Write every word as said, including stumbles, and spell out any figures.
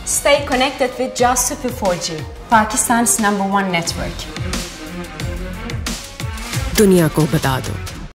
Stay connected with Just Super four G, Pakistan's number one network. दुनिया को बता दो